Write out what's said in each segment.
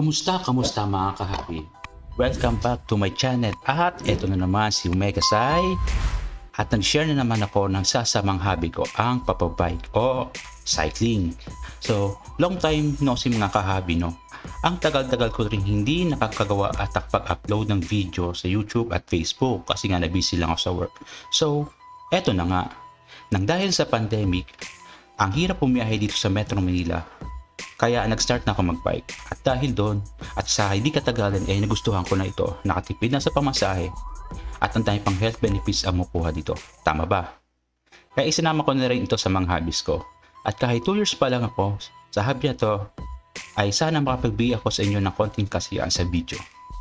Kamusta mga kahabi? Welcome back to my channel at eto na naman si Omega Sai at nag-share na naman ako ng sasamang hobby ko, ang papabike o cycling. So, long time no si mga kahabi no. Ang tagal-tagal ko rin hindi nakakagawa at pag-upload ng video sa YouTube at Facebook kasi nga na-busy lang ako sa work. So, eto na nga. Nang dahil sa pandemic, ang hirap pumiyahe dito sa Metro Manila. Kaya nag-start na ako mag-bike at dahil doon at sa hindi katagalan ay nagustuhan ko na ito, nakatipid na sa pamasahe at ang dami pang health benefits ang makuha dito. Tama ba? Kaya isinama ko na rin ito sa mga hobbies ko at kahit 2 years pa lang ako sa hobby na to ay sana makapagbigay ako sa inyo ng konting kasiyahan sa video.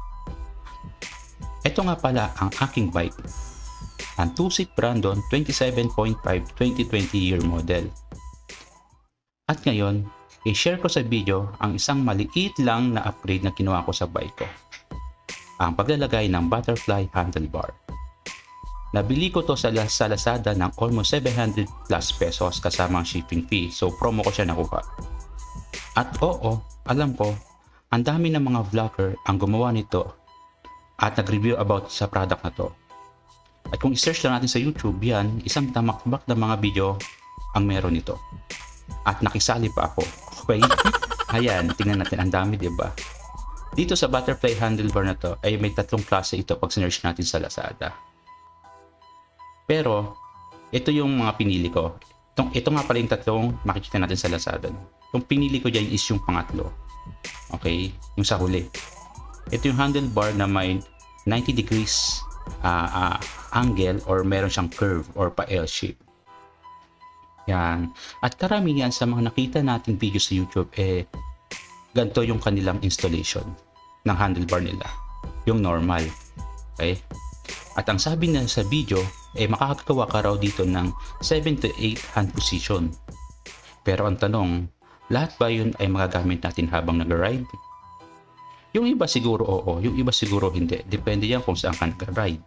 Ito nga pala ang aking bike, ang two-seat Brandon 27.5 2020 year model. At ngayon, i-share ko sa video ang isang maliit lang na upgrade na ginawa ko sa bike ko. Ang paglalagay ng butterfly handlebar. Nabili ko to sa Lazada ng almost 700 plus pesos kasama ang shipping fee. So promo ko siya nakuha. At oo, alam ko, ang dami ng mga vlogger ang gumawa nito at nag-review about sa product na to. At kung i-search lang natin sa YouTube, yan, isang tamakbak na mga video ang meron nito. At nakisali pa ako. Okay? Ayan, tingnan natin. Ang dami, diba? Dito sa butterfly handlebar na to ay may 3 klase ito pag sinearch natin sa Lazada. Pero, ito yung mga pinili ko. Ito nga pala yung 3 makikita natin sa Lazada. Yung pinili ko dyan is yung pangatlo. Okay? Yung sa huli. Ito yung handlebar na may 90 degrees angle or meron siyang curve or pa L-shape. Yan. At karamihan sa mga nakita nating video sa YouTube ganito yung kanilang installation ng handlebar nila. Yung normal. Okay? At ang sabi nila sa video makakagawa ka raw dito ng 7 to 8 hand position. Pero ang tanong, lahat ba yun ay magagamit natin habang nag-ride? Yung iba siguro oo, yung iba siguro hindi. Depende yan kung saan ka nag-ride.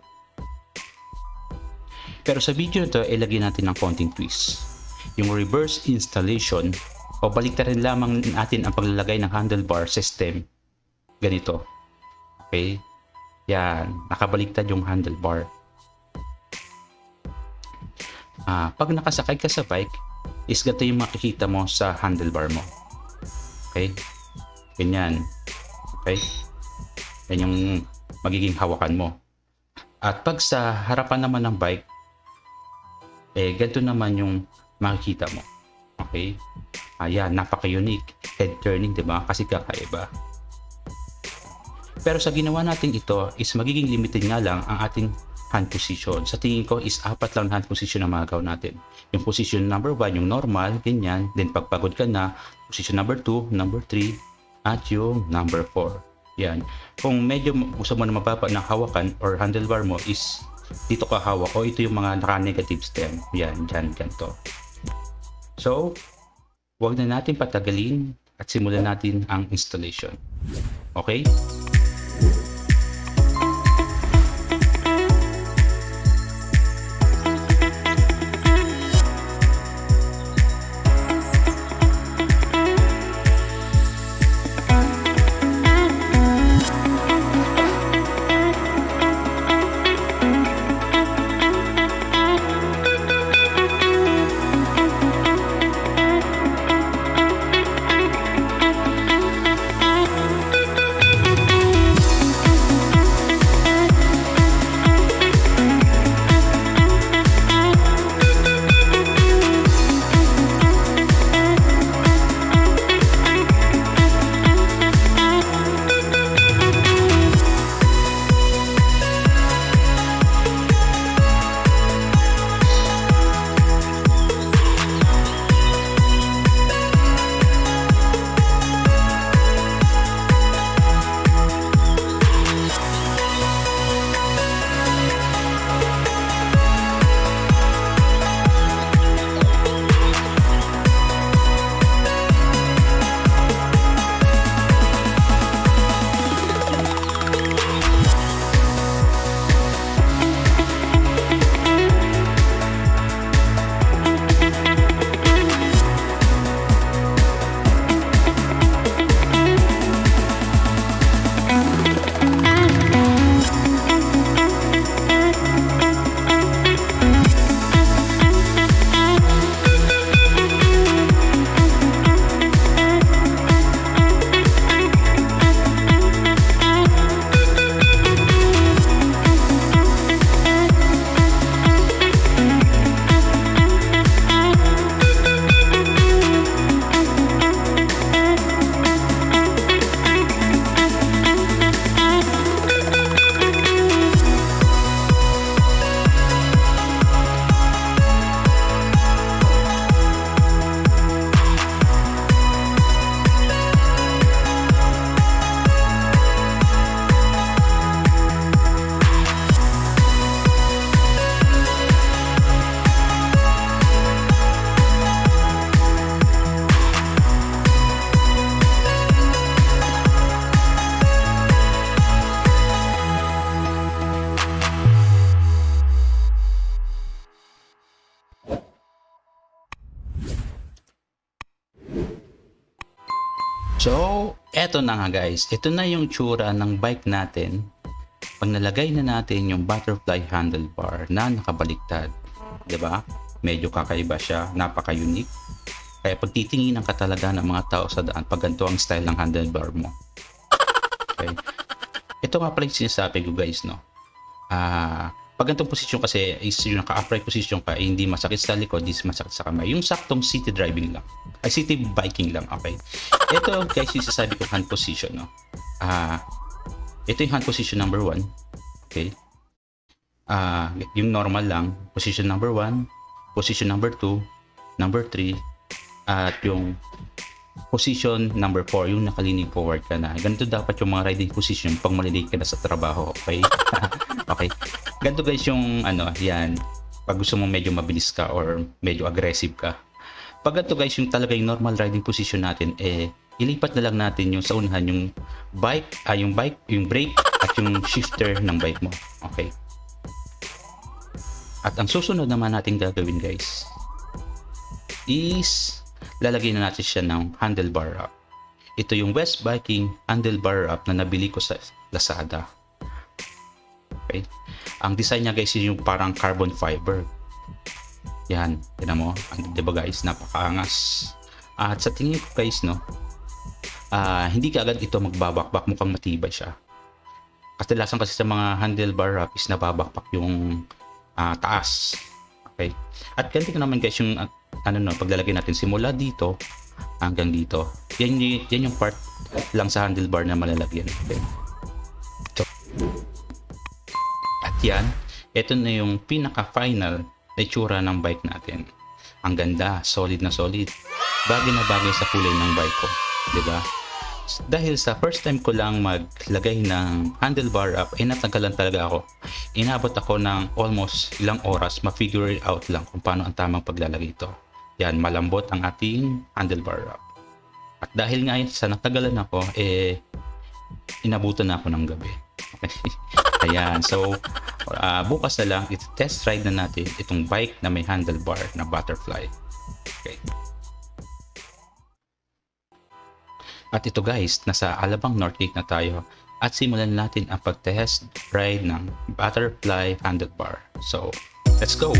Pero sa video na ito, lagyan natin ng konting twist. Yung reverse installation o baliktarin lamang natin ang paglalagay ng handlebar system. Ganito. Okay? Yan. Nakabaliktad yung handlebar. Pag nakasakay ka sa bike, is ganito yung makikita mo sa handlebar mo. Okay? Ganyan. Okay? Yan yung magiging hawakan mo. At pag sa harapan naman ng bike, ganito naman yung makikita mo. Okay? Ayan, napaka-unique. Head turning, diba? Kasi kakaiba. Pero sa ginawa natin ito is magiging limited nga lang ang ating hand position. Sa tingin ko is 4 lang hand position na magagaw natin. Yung position number 1, yung normal, ganyan. Then pagpagod ka na, position number 2, number 3, at yung number 4. Yan. Kung medyo gusto mo na mababa ng hawakan or handlebar mo is dito ka hawak o ito yung mga naka-negative stem. Yan, dyan, ganito. So, huwag na natin patagalin at simulan natin ang installation. Okay? So, eto na nga guys. Ito na yung tsura ng bike natin pag nalagay na natin yung butterfly handlebar na nakabaliktad. 'Di ba? Medyo kakaiba siya, napaka-unique. Kaya pag titinginan ka talaga ng mga tao sa daan pag ganito ang style ng handlebar mo. Okay? Ito nga pala yung sinasabi ko guys, no? Pag ganitong posisyon kasi is yung naka-upright position ka, hindi masakit sa likod, hindi masakit sa kamay. Yung saktong city driving lang. Ay, city biking lang, okay? Ito guys, yung sasabi ko hand position, no? Ito yung hand position number 1. Okay? Yung normal lang, position number 1, position number 2, number 3, at yung position number 4, yung nakalinig forward ka na. Ganito dapat yung mga riding position pag malilate ka na sa trabaho, okay? Okay. Ganito guys yung yan. Pag gusto mo medyo mabilis ka or medyo aggressive ka. Pag ganito guys yung talaga yung normal riding position natin, ilipat na lang natin yung sa unahan yung yung brake at yung shifter ng bike mo. Okay. At ang susunod naman natin gagawin guys is lalagyan na natin siya ng handlebar wrap. Ito yung West Biking handlebar wrap na nabili ko sa Lazada. Okay. Ang design niya guys yung parang carbon fiber. Yan, tingnan mo. Di ba guys, napakaangas. At sa tingin ko guys, no, hindi ka agad ito magbabakbak, mukhang matibay siya. Kadalasan kasi sa mga handlebar wrap is nababakbak yung taas. Okay. At ganito naman guys yung paglalagay natin simula dito hanggang dito. Yan yung part lang sa handlebar na malalagyan. Okay. So, at yan, ito na yung pinaka-final na itsura ng bike natin. Ang ganda, solid na solid. Bagay na bagay sa kulay ng bike ko. Diba? Dahil sa first time ko lang maglagay ng handlebar wrap, natagalan talaga ako. Inabot ako ng almost ilang oras, ma-figure it out lang kung paano ang tamang paglalagay ito. Yan, malambot ang ating handlebar wrap. At dahil nga sa natagalan ako, inabutan na ako ng gabi. Okay. Ayan, so bukas na lang, test ride na natin itong bike na may handlebar na butterfly. Okay. At ito guys, nasa Alabang Northgate na tayo at simulan natin ang pag-test ride ng butterfly handlebar. So, let's go!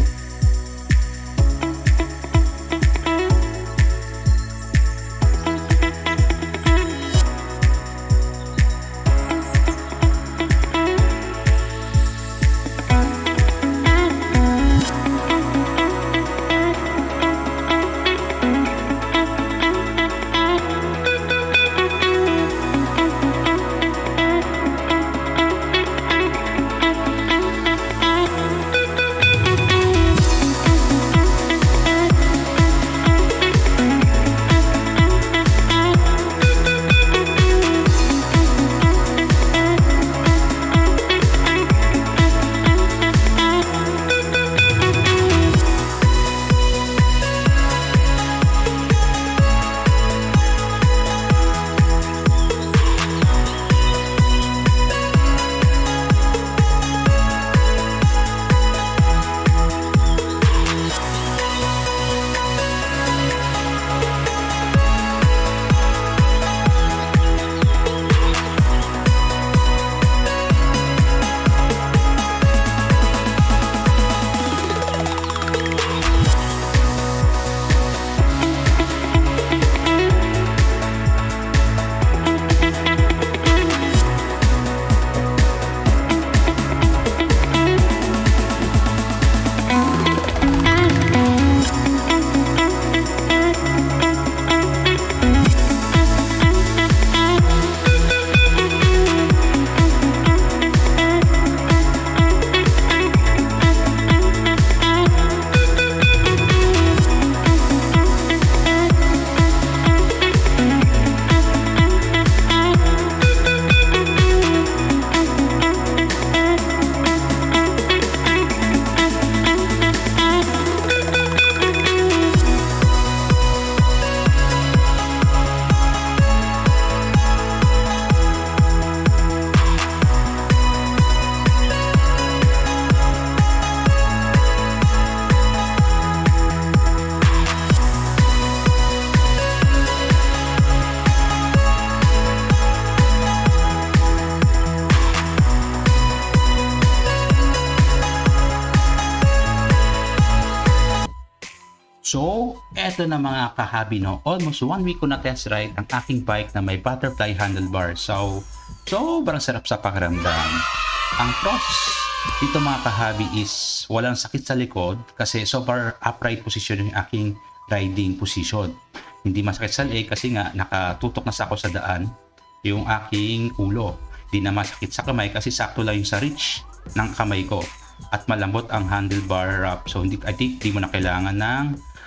So, eto na mga kahabi, no. Almost 1 week ko na test ride ang aking bike na may butterfly handlebar. So, sobrang sarap sa pakiramdam. Ang pros dito mga kahabi is walang sakit sa likod kasi super upright position yung aking riding position. Hindi masakit sa leeg kasi nga nakatutok na sa ako sa daan yung aking ulo. Hindi na masakit sa kamay kasi sakto lang yung sa reach ng kamay ko. At malambot ang handlebar wrap. So, I think di mo na kailangan ng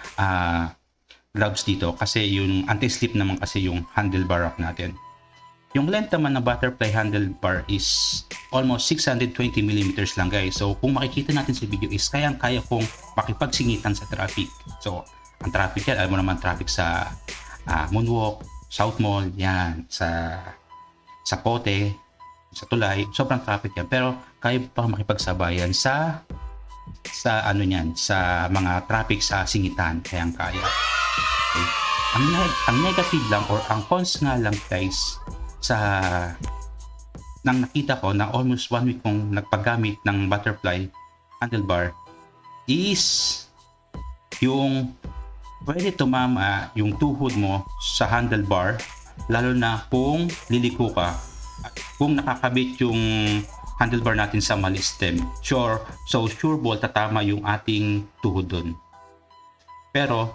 gloves dito kasi yung anti-slip naman kasi yung handlebar wrap natin. Yung length naman ng butterfly handlebar is almost 620 mm lang guys. So kung makikita natin sa video is kayang-kaya kong makipagsingitan sa traffic. So ang traffic yan, alam mo naman traffic sa Moonwalk, South Mall, yan, sa Pote, sa Tulay, sobrang traffic yan. Pero kaya pa makipagsabayan sa ano niyan, sa mga traffic sa singitan, kayang-kaya. Okay. Ang negative lang or ang cons nga lang guys sa nang nakita ko na almost 1 week kong nagpagamit ng butterfly handlebar is yung pwede tumama yung tuhod mo sa handlebar lalo na kung liliko ka at kung nakakabit yung handlebar natin sa mali stem. Sure ball tatama yung ating tuhod dun. Pero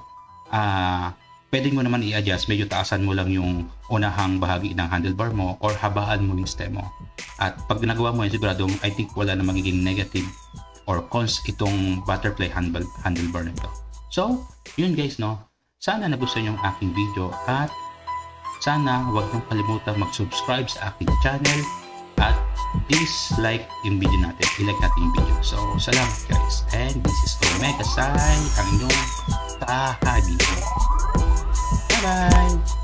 pwede mo naman i-adjust, medyo taasan mo lang yung unahang bahagi ng handlebar mo or habaan mo yung stem mo. At pag ginagawa mo yun, siguradong I think wala na magiging negative or cons itong butterfly handlebar nito. So, yun guys, no. Sana nagustuhan yung aking video at sana huwag niyong kalimutan mag-subscribe sa aking channel at please like yung video natin. I-like natin yung video. So, salamat guys. And this is Omega Sai, ang inyong kahabi. Bye-bye!